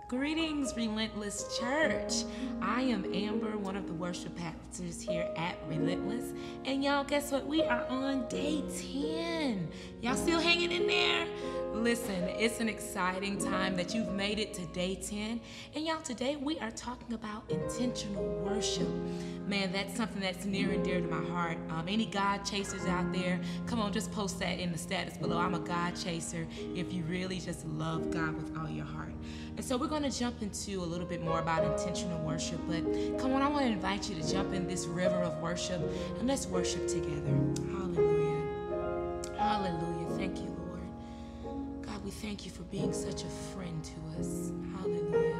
Greetings, Relentless Church. I am Amber, one of the worship pastors here at Relentless. And y'all, guess what? We are on day 10. Y'all still hanging in there? Listen, it's an exciting time that you've made it to day 10. And y'all, today we are talking about intentional worship. Man, that's something that's near and dear to my heart. Any God chasers out there, come on, just post that in the status below. I'm a God chaser if you really just love God with all your heart. And so we're going to jump into a little bit more about intentional worship. But come on, I want to invite you to jump in this river of worship and let's worship together. Hallelujah. Hallelujah. Thank you, Lord. God, we thank you for being such a friend to us. Hallelujah.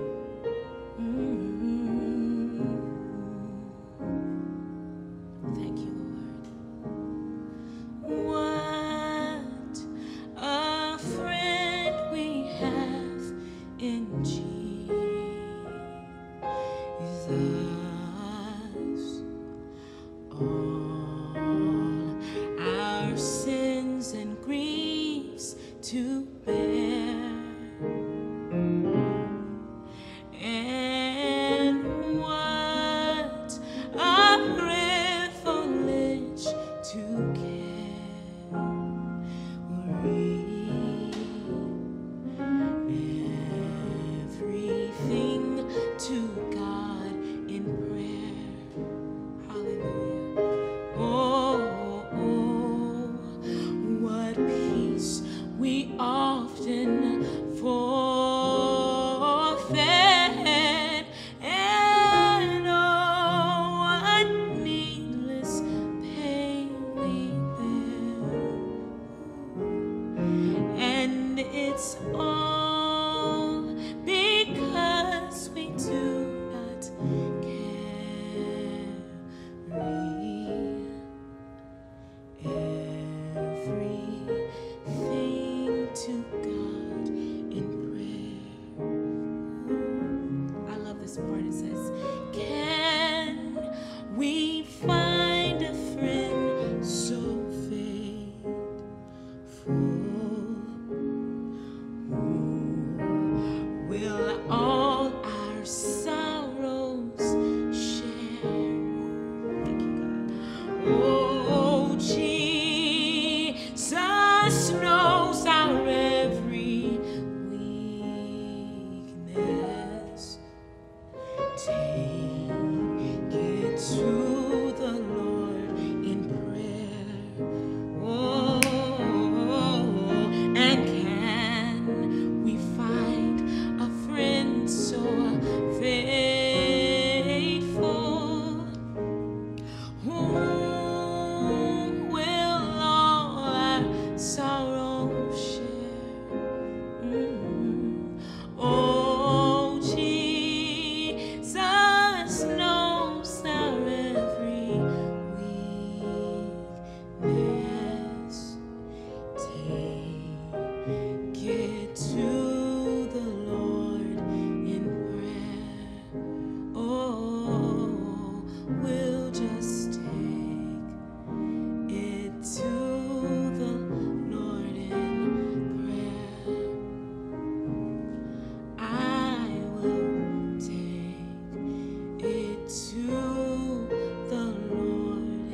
Thank you, Lord. What a friend we have in Jesus. All our sins and griefs to bear. And what a privilege to carry everything to God in prayer. Hallelujah. Oh, what peace we often forfeit, and oh, what needless pain we bear. And it's all because we do not carry everything to God in prayer. I love this part. It says, can we find a friend so faithful, who will all our sorrows share? Thank you, God. Oh, Jesus knows our every weakness. Take it to the Lord in prayer. Oh, and can we find a friend so faithful, whom will all our sorrow share? Oh, Jesus knows our every weakness. Take it to the Lord in prayer. Oh, we'll just take it to the Lord in prayer. I will take it to the Lord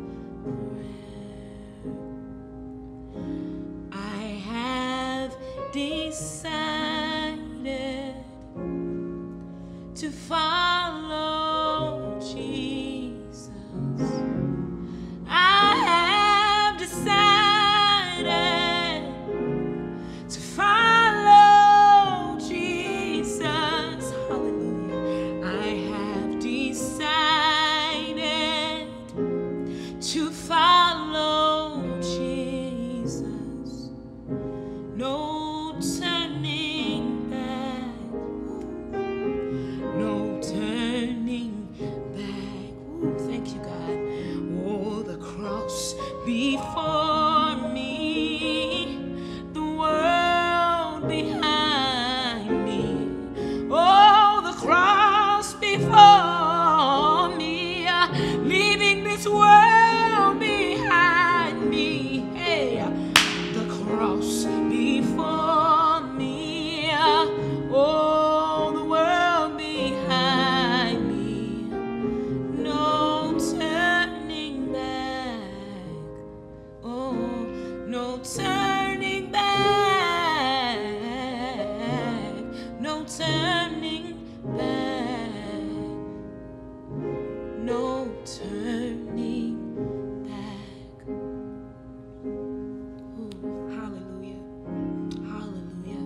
in prayer. I have decided to follow Jesus. I have decided to follow Jesus. Hallelujah. I have decided to follow Jesus. No turning back. No turning back. No turning back. Ooh, hallelujah. Hallelujah.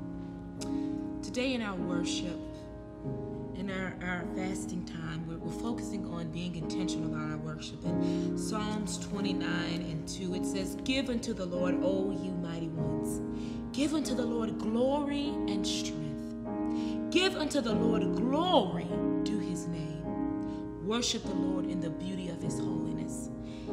Today in our worship, in our fasting time, we're focusing on being intentional about our worship. In Psalms 29:2, it says, "Give unto the Lord, O you mighty ones. Give unto the Lord glory and strength. Give unto the Lord glory due his name. Worship the Lord in the beauty of his holiness."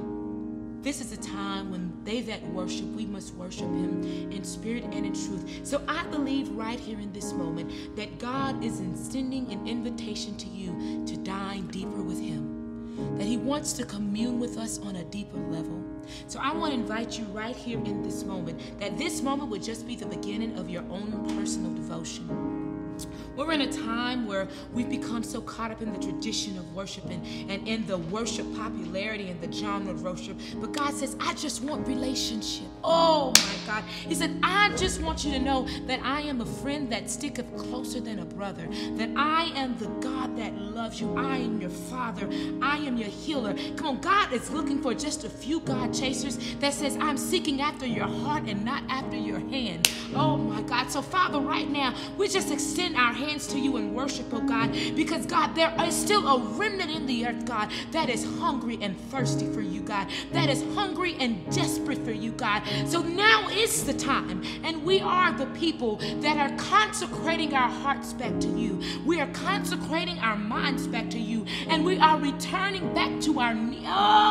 This is a time when they that worship, we must worship him in spirit and in truth. So I believe right here in this moment that God is extending an invitation to you to dine deeper with him, that he wants to commune with us on a deeper level. So I want to invite you right here in this moment, that this moment would just be the beginning of your own personal devotion. We're in a time where we've become so caught up in the tradition of worship and in the worship popularity and the genre of worship. But God says, I just want relationship. Oh my God. He said, I just want you to know that I am a friend that sticketh closer than a brother, that I am the God that loves you. I am your Father. I am your healer. Come on, God is looking for just a few God chasers that says, I'm seeking after your heart and not after your hand. Oh my God. So Father, right now, we just extend our hands to you in worship, oh God, because God, there is still a remnant in the earth, God, that is hungry and thirsty for you, God, that is hungry and desperate for you, God. So now is the time, and we are the people that are consecrating our hearts back to you. We are consecrating our minds back to you, and we are returning back to our knees.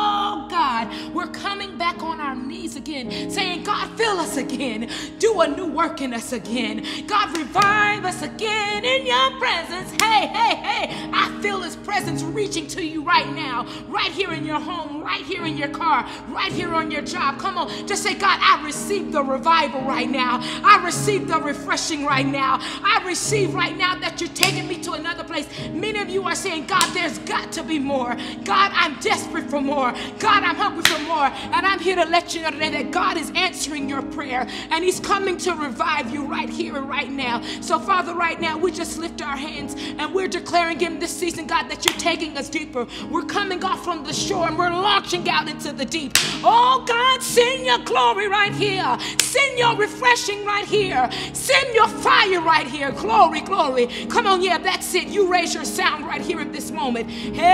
Oh God, we're coming back on our knees again, saying, God, fill us again. Do a new work in us again. God, revive us again in your presence. Hey, hey, hey, I feel his presence reaching to you right now, right here in your home, right here in your car, right here on your job. Come on, just say, God, I receive the revival right now. I receive the refreshing right now. I receive right now that you're taking me to another place. Many of you are saying, God, there's got to be more. God, I'm desperate for more. God, I'm hungry for more. And I'm here to let you know today that God is answering your prayer, and he's coming to revive you right here and right now. So Father, right now, we just lift our hands and we're declaring in this season, God, that you're taking us deeper. We're coming off from the shore and we're launching out into the deep. Oh God, send your glory right here. Send your refreshing right here. Send your fire right here. Glory, glory. Come on, yeah, that's it. You raise your sound right here at this moment.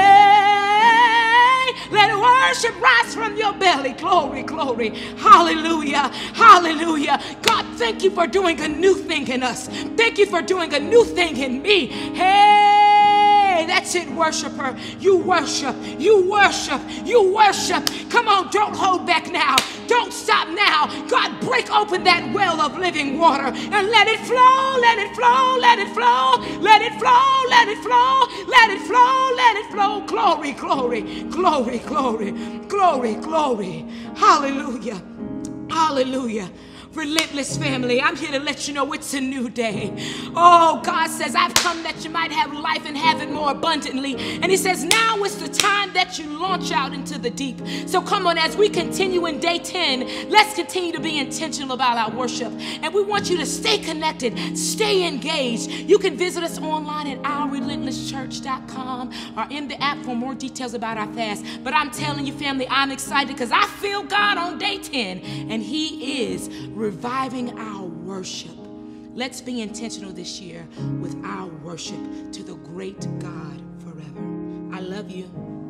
Hey, let worship rise from your belly. Glory, glory. Hallelujah, hallelujah. God, thank you for doing a new thing in us. Thank you for doing a new thing in me. Hey, that's it, worshiper. You worship, you worship, you worship. Come on, don't hold back now. Don't stop now. God, break open that well of living water and let it flow, let it flow, let it flow, let it flow, let it flow, let it flow, let it flow. Glory, glory, glory, glory, glory, glory. Hallelujah, hallelujah. Relentless family, I'm here to let you know it's a new day. Oh, God says, I've come that you might have life and have it more abundantly. And he says, now is the time that you launch out into the deep. So come on, as we continue in day 10, let's continue to be intentional about our worship. And we want you to stay connected, stay engaged. You can visit us online at ourrelentlesschurch.com or in the app for more details about our fast. But I'm telling you, family, I'm excited because I feel God on day 10, and he is reviving our worship. Let's be intentional this year with our worship to the great God forever. I love you.